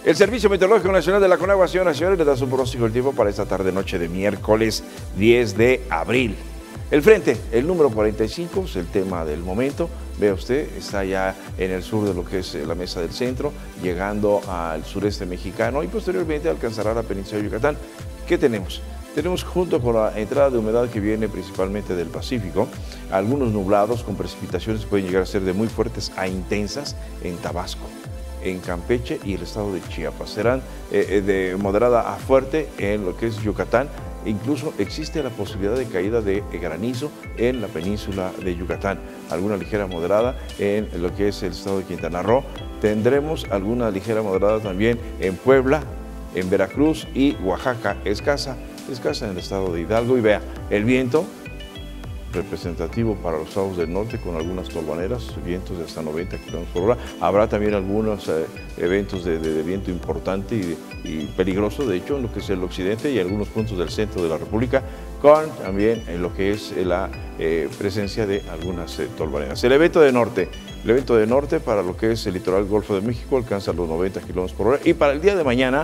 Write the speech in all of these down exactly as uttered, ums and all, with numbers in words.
El Servicio Meteorológico Nacional de la Conagua, señoras y señores, le da su pronóstico del tiempo para esta tarde-noche de miércoles diez de abril. El frente, el número cuarenta y cinco, es el tema del momento. Vea usted, está ya en el sur de lo que es la mesa del centro, llegando al sureste mexicano y posteriormente alcanzará la península de Yucatán. ¿Qué tenemos? Tenemos, junto con la entrada de humedad que viene principalmente del Pacífico, algunos nublados con precipitaciones que pueden llegar a ser de muy fuertes a intensas en Tabasco, en Campeche y el estado de Chiapas. Serán eh, de moderada a fuerte en lo que es Yucatán. Incluso existe la posibilidad de caída de granizo en la península de Yucatán. Alguna ligera moderada en lo que es el estado de Quintana Roo. Tendremos alguna ligera moderada también en Puebla, en Veracruz y Oaxaca. Escasa, escasa en el estado de Hidalgo. Y vea, el viento representativo para los estados del norte con algunas tolvaneras, vientos de hasta noventa kilómetros por hora. Habrá también algunos eh, eventos de, de, de viento importante y, y peligroso, de hecho, en lo que es el occidente y algunos puntos del centro de la República, con también en lo que es la eh, presencia de algunas eh, tolvaneras. El evento de norte, el evento de norte para lo que es el litoral Golfo de México alcanza los noventa kilómetros por hora y para el día de mañana,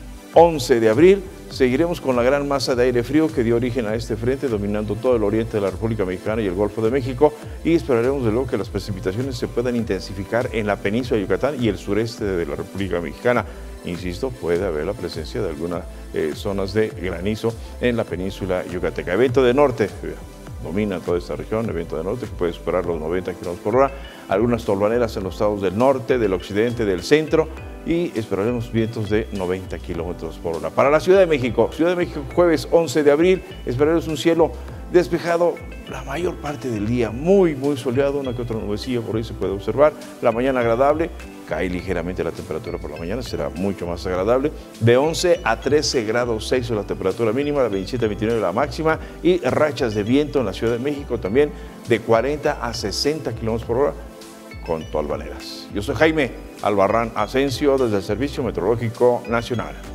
once de abril, seguiremos con la gran masa de aire frío que dio origen a este frente, dominando todo el oriente de la República Mexicana y el Golfo de México, y esperaremos de luego que las precipitaciones se puedan intensificar en la península de Yucatán y el sureste de la República Mexicana. Insisto, puede haber la presencia de algunas eh, zonas de granizo en la península yucateca. Evento de norte, domina toda esta región, evento de norte que puede superar los noventa kilómetros por hora, algunas tolvaneras en los estados del norte, del occidente, del centro, y esperaremos vientos de noventa kilómetros por hora. Para la Ciudad de México, Ciudad de México, jueves once de abril, esperaremos un cielo despejado la mayor parte del día, muy, muy soleado, una que otra nubecilla por ahí se puede observar. La mañana agradable, cae ligeramente la temperatura por la mañana, será mucho más agradable. De once a trece grados seis la temperatura mínima, de veintisiete a veintinueve la máxima, y rachas de viento en la Ciudad de México también de cuarenta a sesenta kilómetros por hora con tolvaneras. Yo soy Jaime Albarrán Asensio desde el Servicio Meteorológico Nacional.